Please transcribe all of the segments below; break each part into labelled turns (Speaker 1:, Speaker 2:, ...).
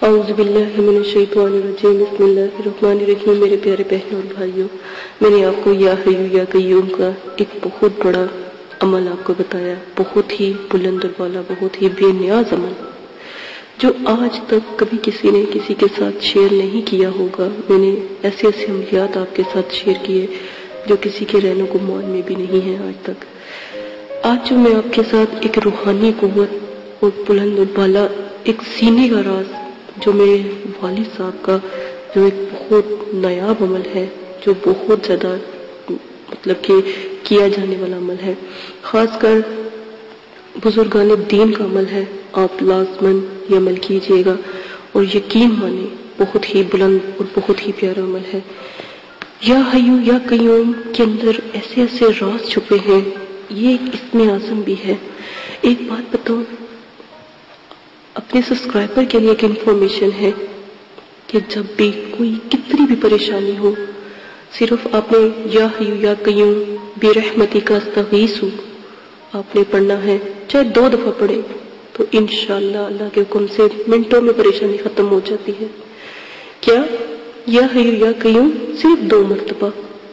Speaker 1: اعوذ باللہ من الشیطان الرجیم بسم اللہ الرحمن الرحیم۔ میرے پیارے بہنوں اور بھائیوں، میں نے آپ کو یا حیو یا قیوم کا ایک بہت بڑا عمل آپ کو بتایا، بہت ہی بلند والا، بہت ہی بے نیاز عمل، جو آج تک کبھی کسی نے کسی کے ساتھ شیئر نہیں کیا ہوگا۔ میں نے ایسے ایسے عملیات آپ کے ساتھ شیئر کیے جو کسی کے رہنو گمان میں بھی نہیں ہیں آج تک۔ آج جو میں آپ کے ساتھ ایک روحانی قوت اور بلند اور بالا ایک سینے کا راز، جو میرے والد صاحب کا جو ایک بہت نایاب عمل ہے، جو بہت زیادہ مطلب کہ کیا جانے والا عمل ہے، خاص کر بزرگان دین کا عمل ہے، آپ لازماً یہ عمل کیجئے گا اور یقین مانیں بہت ہی بلند اور بہت ہی پیارا عمل ہے۔ یا حیو یا قیوم کے اندر ایسے ایسے راز چھپے ہیں، یہ ایک اسم اعظم بھی ہے۔ ایک بات بتاؤں، اپنے سبسکرائبر کے لیے ایک انفارمیشن ہے کہ جب بھی کوئی کتنی بھی پریشانی ہو، صرف آپ نے یا حیو یا قیوم برحمتک استغیث آپ نے پڑھنا ہے، چاہے 2 دفعہ پڑھے تو انشاءاللہ اللہ کے حکم سے منٹوں میں پریشانی ختم ہو جاتی ہے۔ کیا؟ یا حیو یا قیوم صرف 2 مرتبہ،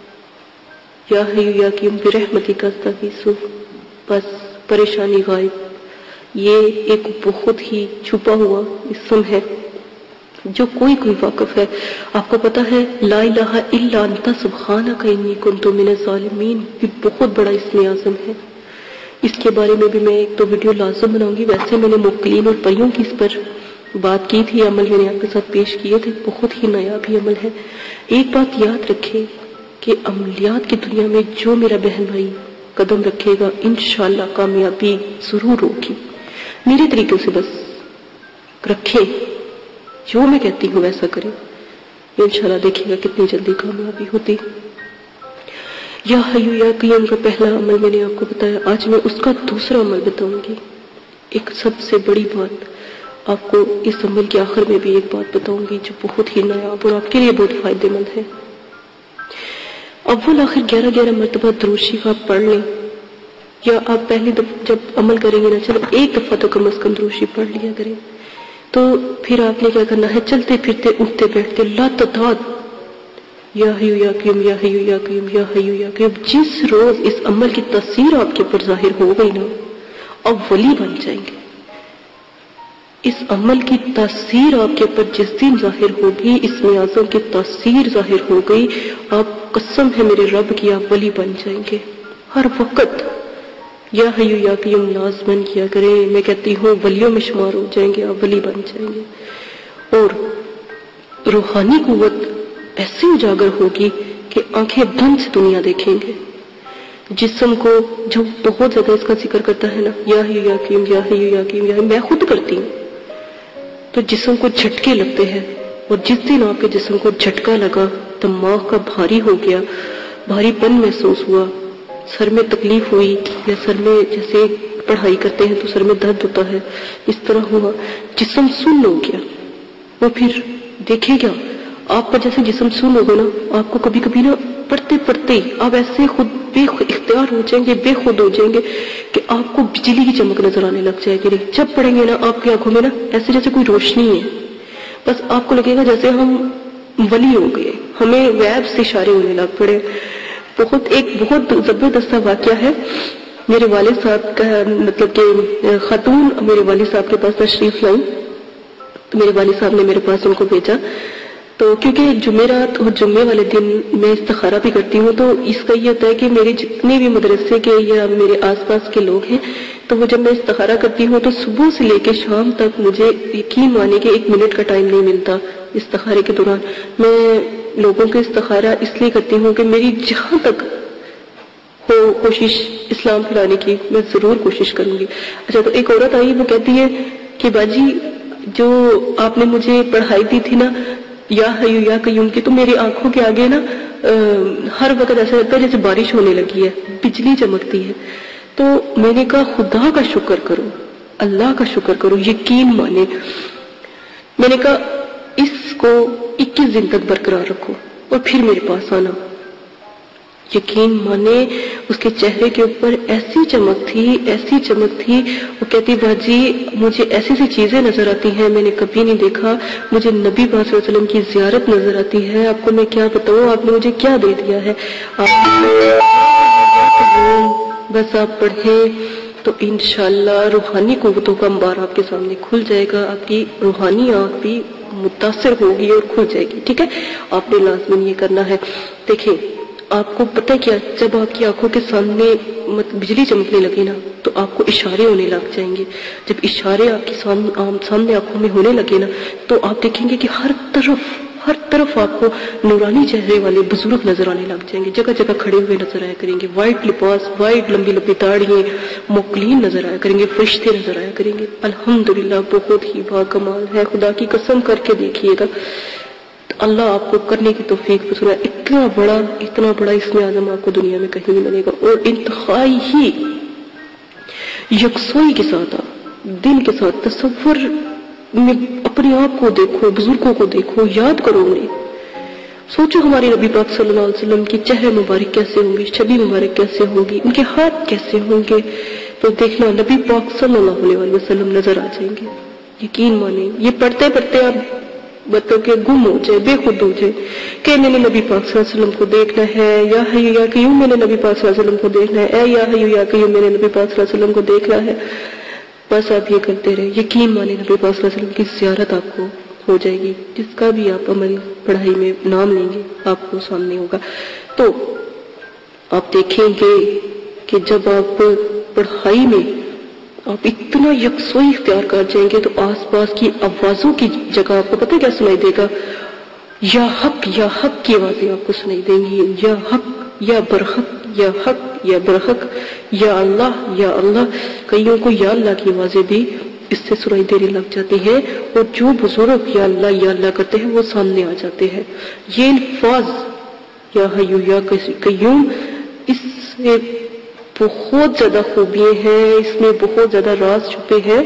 Speaker 1: یا حیو یا قیوم برحمتک استغیث، بس پریشانی غائب۔ یہ ایک بہت ہی چھپا ہوا اسم ہے جو کوئی واقف ہے۔ آپ کو پتا ہے لا الہ الا انت سبحانک انی کنت من الظالمین بھی بہت بڑا اسم اعظم ہے۔ اس کے بارے میں بھی میں ایک 2 ویڈیو لازم بناؤں گی۔ ویسے میں نے مبتلین اور پریوں کی اس پر بات کی تھی، عمل میں نے آپ کے ساتھ پیش کیے تھے، بہت ہی نایاب ہی عمل ہے۔ ایک بات یاد رکھے کہ عملیات کی دنیا میں جو میرا بہن بھائی قدم رکھے گا انشاءاللہ کامیابی ضرور ہوگی۔ میرے طریقے سے بس رکھے، جو میں کہتی ہوں ویسا کرے، انشاءاللہ دیکھیں گا کتنی جلدی کامیابی ہوتی۔ یا حیو یا قیوم کا پہلا عمل میں نے آپ کو بتایا، آج میں اس کا دوسرا عمل بتاؤں گی۔ ایک سب سے بڑی بات آپ کو اس عمل کے آخر میں بھی ایک بات بتاؤں گی جو بہت ہی نایاب اور آپ کے لیے بہت فائدے مند ہے۔ اول آخر 11 مرتبہ درود شریف آپ پڑھ لیں، یا آپ پہلی دفعہ جب عمل کریں گے نا، چلو 1 دفعہ تو کم از کم درود شریف پڑھ لیا کریں، تو پھر آپ نے کیا کرنا ہے، چلتے پھرتے اٹھتے بیٹھتے لاتعداد یا حیو یا قیوم یا حیو یا قیوم یا حیو یا قیوم۔ جس روز اس عمل کی تاثیر آپ کے اوپر ظاہر ہو گئی نا، اب ولی بن جائیں گے۔ اس عمل کی تاثیر آپ کے اوپر جس دن ظاہر ہوگی، اسم اعظم کی تاثیر ظاہر ہو گئی، آپ قسم ہے میرے رب کی آپ ولی بن جائیں گے۔ ہر وقت یا حیو یا قیوم لازماً کیا کریں، میں کہتی ہوں ولیوں میں شمار ہو جائیں گے، آپ ولی بن جائیں گے۔ اور روحانی قوت ایسے اجاگر ہوگی کہ آنکھیں بند سے دنیا دیکھیں گے۔ جسم کو جو بہت زیادہ اس کا ذکر کرتا ہے نا، یا حیو یا قیوم یا حیو یا قیوم یا حیو، میں خود کرتی ہوں تو جسم کو جھٹکے لگتے ہیں، اور جس دن آپ کے جسم کو جھٹکا لگا، دماغ کا بھاری ہو گیا، بھاری پن محسوس ہوا، سر میں تکلیف ہوئی، یا سر میں جیسے پڑھائی کرتے ہیں تو سر میں درد ہوتا ہے، اس طرح ہوا، جسم سن ہو گیا، وہ پھر دیکھیں گا آپ کا جیسے جسم سن ہوگا نا، آپ کو کبھی کبھی نا پڑھتے پڑھتے آپ ایسے خود بے اختیار ہو جائیں گے، بے خود ہو جائیں گے کہ آپ کو بجلی کی چمک نظر آنے لگ جائے گی۔ جب پڑھیں گے نا آپ کی آنکھوں میں نا ایسے جیسے کوئی روشنی ہے، بس آپ کو لگے گا جیسے ہم ولی ہو گئے، ہمیں غیب سے اشارے ہونے لگ پڑے۔ ایک بہت زبردست واقعہ ہے، میرے والد صاحب کا مطلب کہ خاتون میرے والد صاحب کے پاس تشریف لائی، تو میرے والد صاحب نے میرے پاس ان کو بھیجا، تو کیونکہ جمعرات اور جمعے والے دن میں استخارہ بھی کرتی ہوں، تو اس کا یہ ہوتا ہے کہ میرے جتنے بھی مدرسے کے یا میرے آس پاس کے لوگ ہیں، تو وہ جب میں استخارہ کرتی ہوں تو صبح سے لے کے شام تک مجھے یقین مانے کہ 1 منٹ کا ٹائم نہیں ملتا استخارے کے دوران۔ میں لوگوں کے استخارہ اس لیے کرتی ہوں کہ میری جہاں تک ہو کوشش اسلام پھیلانے کی، میں ضرور کوشش کروں گی۔ اچھا، تو ایک عورت آئی، وہ کہتی ہے کہ باجی جو آپ نے مجھے پڑھائی دی تھی نا یا حیو یا قیوم کی، تو میری آنکھوں کے آگے نا ہر وقت ایسا لگتا ہے جیسے بارش ہونے لگی ہے، بجلی چمکتی ہے۔ تو میں نے کہا خدا کا شکر کرو، اللہ کا شکر کرو، یقین مانے۔ میں نے کہا اس کو 21 دن تک برقرار رکھو اور پھر میرے پاس آنا۔ یقین مانے اس کے چہرے کے اوپر ایسی چمک تھی، وہ کہتی باجی مجھے ایسی سی چیزیں نظر آتی ہیں میں نے کبھی نہیں دیکھا، مجھے نبی پاک صلی اللہ علیہ وسلم کی زیارت نظر آتی ہے، آپ کو میں کیا بتاؤں، آپ نے مجھے کیا دے دیا ہے، بس آپ پڑھیں تو انشاءاللہ روحانی قوتوں کا انبار آپ کے سامنے کھل جائے گا، آپ کی روحانی آنکھ بھی متاثر ہوگی اور کھل جائے گی، ٹھیک ہے؟ آپ نے لازماً یہ کرنا ہے۔ دیکھیں آپ کو پتہ کیا، جب آپ کی آنکھوں کے سامنے بجلی چمکنے لگے نا تو آپ کو اشارے ہونے لگ جائیں گے، جب اشارے آپ کی سامنے آنکھوں میں ہونے لگے نا تو آپ دیکھیں گے کہ ہر طرف آپ کو نورانی چہرے والے بزرگ نظر آنے لگ جائیں گے، جگہ جگہ کھڑے ہوئے نظر آیا کریں گے، وائٹ لباس، وائٹ لمبی لمبی داڑھیاں، موکلین نظر آیا کریں گے، فرشتے نظر آیا کریں گے۔ الحمدللہ بہت ہی با کمال ہے، خدا کی قسم کر کے دیکھیے گا، اللہ آپ کو کرنے کی توفیق بخشے۔ اتنا بڑا اسم اعظم آپ کو دنیا میں کہیں نہیں ملے گا، اور انتہائی ہی یکسوئی کے ساتھ آپ دل کے ساتھ تصور میں اپنے آپ کو دیکھو، بزرگوں کو دیکھو، یاد کرو انہیں، سوچو ہمارے نبی پاک صلی اللہ علیہ وسلم کی چہرے مبارک کیسے ہوں گے، چھبی مبارک کیسے ہوگی، ان کے ہاتھ کیسے ہوں گے، تو دیکھنا نبی پاک صلی اللہ علیہ وسلم نظر آ جائیں گے، یقین مانیں۔ یہ پڑھتے پڑھتے آپ مطلب کہ گم ہو جائے، بے خود ہو جائے کہ میں نے نبی پاک صلی اللہ علیہ وسلم کو دیکھنا ہے، یا حی یا قیوم میں نے نبی پاک صلی اللہ علیہ وسلم کو دیکھنا ہے، اے یا حی یا قیوم میں نے نبی پاک صلی اللہ علیہ وسلم کو دیکھنا ہے، بس آپ یہ کرتے رہے، یقین مانیں نبی پاک صلی اللہ علیہ وسلم کی زیارت آپ کو ہو جائے گی، جس کا بھی آپ عمل پڑھائی میں نام لیں گے آپ کو سامنے ہوگا۔ تو آپ دیکھیں گے کہ جب آپ پڑھائی میں آپ اتنا یکسوئی اختیار کر جائیں گے تو آس پاس کی آوازوں کی جگہ آپ کو پتہ کیا سنائی دے گا، یا حق کی آوازیں آپ کو سنائی دیں گی، یا حق یا برحق، یا حق یا برحق، یا اللہ، کئیوں کو یا اللہ کی آوازیں بھی اس سے سنائی دینے لگ جاتی ہیں، اور جو بزرگ یا اللہ کرتے ہیں وہ سامنے آ جاتے ہیں۔ یہ الفاظ یا حیو یا قیوم، اس سے بہت زیادہ خوبیاں ہیں، اس میں بہت زیادہ راز چھپے ہیں،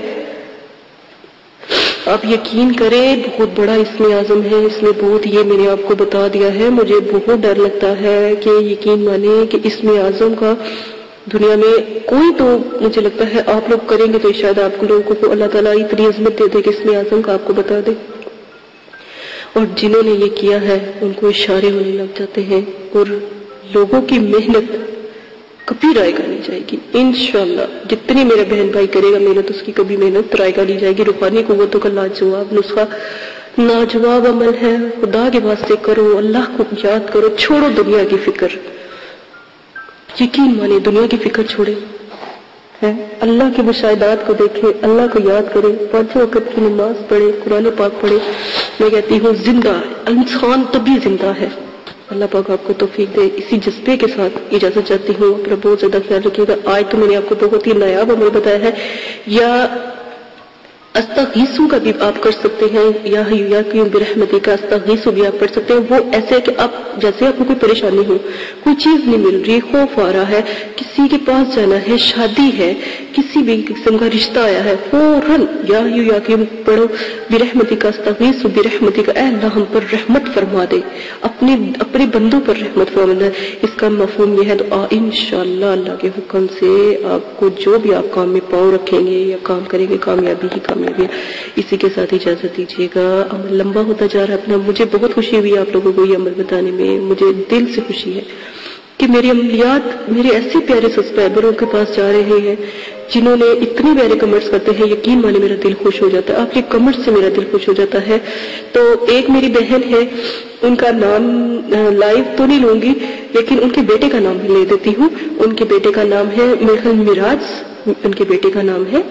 Speaker 1: آپ یقین کریں بہت بڑا اسم اعظم ہے، اس میں بہت، یہ میں نے آپ کو بتا دیا ہے، مجھے بہت ڈر لگتا ہے کہ یقین مانیں کہ اسم اعظم کا دنیا میں کوئی، تو مجھے لگتا ہے آپ لوگ کریں گے تو شاید آپ لوگوں کو اللہ تعالیٰ اتنی عظمت دے دے کہ اسم اعظم کا آپ کو بتا دے، اور جنہوں نے یہ کیا ہے ان کو اشارے ہونے لگ جاتے ہیں، اور لوگوں کی محنت کبھی رائے گا نہیں جائے گی انشاءاللہ، جتنی میرا بہن بھائی کرے گا محنت، اس کی کبھی محنت رائے گا نہیں جائے گی۔ روحانی قوتوں کا لاجواب نسخہ، لاجواب عمل ہے، خدا کے واسطے کرو، اللہ کو یاد کرو، چھوڑو دنیا کی فکر، یقین مانے دنیا کی فکر چھوڑے، اللہ کے مشاہدات کو دیکھیں، اللہ کو یاد کریں، 5 وقت کی نماز پڑھے، قرآن پاک پڑھے۔ میں کہتی ہوں زندہ انسان تبھی زندہ ہے، اللہ پاک آپ کو توفیق دے۔ اسی جذبے کے ساتھ اجازت چاہتی ہوں، اپنا بہت زیادہ خیال رکھیے گا۔ آج تو میں نے آپ کو بہت ہی نایاب عمل بتایا ہے، یا استغیثو کا بھی آپ کر سکتے ہیں، یا حیو یا قیوم برحمتی کا استغیثو بھی آپ پڑھ سکتے ہیں۔ وہ ایسے کہ آپ جیسے آپ کو کوئی پریشانی ہو، کوئی چیز نہیں مل رہی، خوف آ رہا ہے، کسی کے پاس جانا ہے، شادی ہے، کسی بھی قسم کا رشتہ آیا ہے، فوراً یا حیو یا قیوم پڑھو، برحمتی کا استغیثو برحمتی کا، اے اللہ ہم پر رحمت فرما دے، اپنے بندوں پر رحمت فرما دے۔ اس کا مفہوم یہ ہے، تو انشاءاللہ اللہ کے حکم سے آپ کو جو بھی آپ کام میں پاؤں رکھیں گے یا کام کریں گے، کامیابی ہی کامیابی ہے۔ اسی کے ساتھ اجازت دیجیے گا، عمل لمبا ہوتا جا رہا ہے اپنا، مجھے بہت خوشی ہوئی آپ لوگوں کو یہ عمل بتانے میں، مجھے دل سے خوشی ہے کہ میرے عملیات میرے ایسے پیارے سبسکرائبروں کے پاس جا رہے ہیں جنہوں نے اتنے پیارے کمنٹس کرتے ہیں، یقین مانے میرا دل خوش ہو جاتا ہے، آپ کے کمنٹ سے میرا دل خوش ہو جاتا ہے۔ تو ایک میری بہن ہے، ان کا نام لائیو تو نہیں لوں گی لیکن ان کے بیٹے کا نام لے دیتی ہوں۔ ان کے بیٹے کا نام ہے میرے خیال میراج، ان کے بیٹے کا نام ہے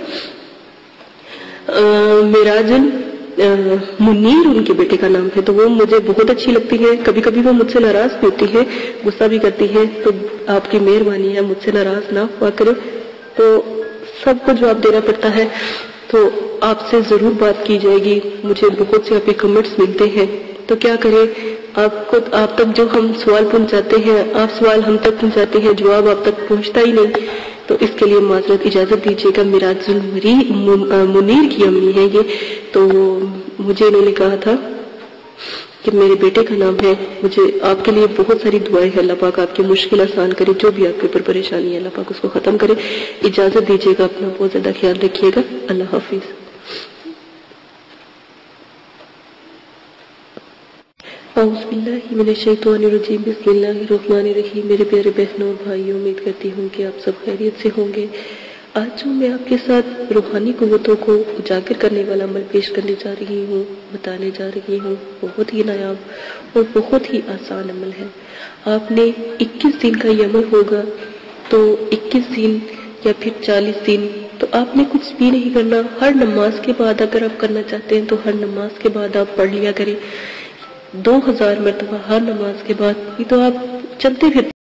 Speaker 1: میراج منیر، ان کے بیٹے کا نام ہے، تو وہ مجھے بہت اچھی لگتی ہے۔ کبھی کبھی وہ مجھ سے ناراض بھی ہوتی ہے، غصہ بھی کرتی ہے، تو آپ کی مہربانی ہے مجھ سے ناراض نہ ہوا کرے، تو سب کو جواب دینا پڑتا ہے، تو آپ سے ضرور بات کی جائے گی۔ مجھے بہت سے آپ کے کمنٹس ملتے ہیں، تو کیا کریں، آپ تک جو ہم سوال پہنچاتے ہیں، آپ سوال ہم تک پہنچاتے ہیں، جواب آپ تک پہنچتا ہی نہیں، تو اس کے لیے معذرت، اجازت دیجیے گا۔ میراج منیر کی امی ہے یہ، تو مجھے انہوں نے کہا تھا کہ میرے بیٹے کا نام ہے. مجھے آپ کے لیے بہت ساری دعائیں ہیں. اللہ پاک آپ کی مشکل آسان کرے، جو بھی آپ کے اوپر پریشانی ہے اللہ پاک اس کو ختم کرے. اجازت دیجیے گا، اپنا بہت زیادہ خیال رکھیے گا. اللہ حافظ. اعوذ باللہ من الشیطان الرجیم. بسم اللہ الرحمن الرحیم. میرے پیارے بہنوں اور بھائیوں، امید کرتی ہوں کہ آپ سب خیریت سے ہوں گے. آج جو میں آپ کے ساتھ روحانی قوتوں کو اجاگر کرنے والا عمل پیش کرنے جا رہی ہوں، بتانے جا رہی ہوں، بہت ہی نایاب اور بہت ہی آسان عمل ہے. آپ نے 21 دن کا یہ عمل ہوگا، تو 21 دن یا پھر 40 دن تو آپ نے کچھ بھی نہیں کرنا. ہر نماز کے بعد اگر آپ کرنا چاہتے ہیں تو ہر نماز کے بعد آپ پڑھ لیا کریں 2000 مرتبہ ہر نماز کے بعد. یہ تو آپ چلتے پھرتے